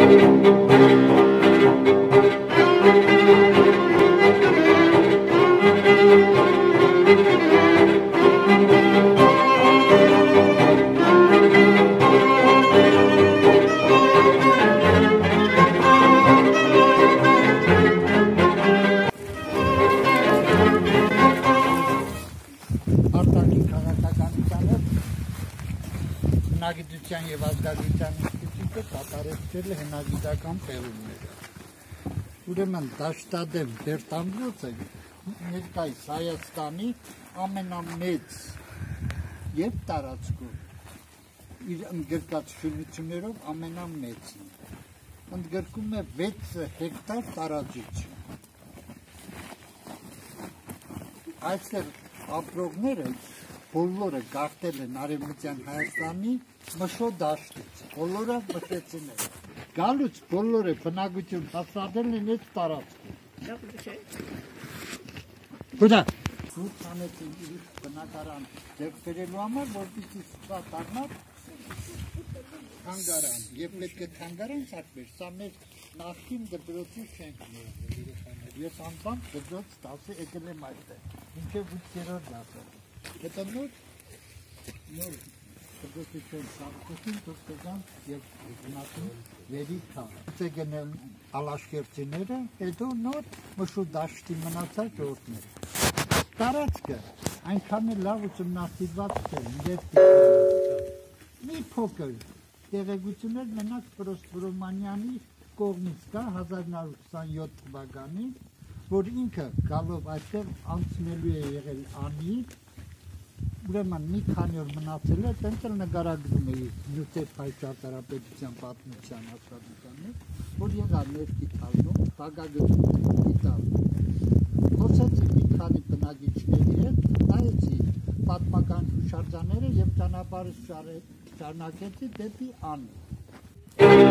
Հնագիտության և ազգագրության ինստիտուտը կատարել է հնագիտական պեղումները։ Ուրեմն Դաշտադեմ Բերտամբիոցը ներկայիս Հայաստանի ամենամեծ և տարածքում իր ընդգրկած շինություններով ամենամեծն է։ Ընդգրկում է 6 հեկտար տարածություն։ Այստեղ ապրողները բոլորը գաղթել են Արևմտյան Հայաստանի մշո դաշտից, բոլորը մշեցիներ։ Գալուց բոլորը բնակություն հաստատել են այդ տարածքում։ Կուտա։ Սուրբ հանեցին իր բնակարան ձեռք բերելու համար, որպեսզի սա դառնա թանգարան, եւ պետք է թանգարան սարքվեր։ Սա մեր նախկին դպրոցի շենքն է։ Ես անվան դպրոց 10 եկել եմ այստեղ, մինչև 8-րդ դասը։ Հետո նոր դպրոցություն սարքեցին, դուրս եւ գնացին վերի թաղ։ Ուցե գնել ալաշկերտիները, հետո նոր մշու դաշտի մնացած ժողովուրդները։ Տարածքը այնքան է լավ ուսումնասիրված չէ, մի փոքր տեղեկություններ մենակ Պրոստ Վրոմանյանի կողմից կա 1927 թվականին, որ ինքը գալով այստեղ անցնելու է եղել անի, ուրեմն մի քանի օր մնացել է, տենց էլ նկարագրում է Նյութեր հայ ճարտարապետության պատմության հաստատություններ, որ եղավ ներքի թալնում, բակագրում դիտալում։ Խոսեցի մի քանի բնակիչների հետ, նայեցի պատմական հուշարձանները և ճանապարհը շարունակեցի դեպի անի։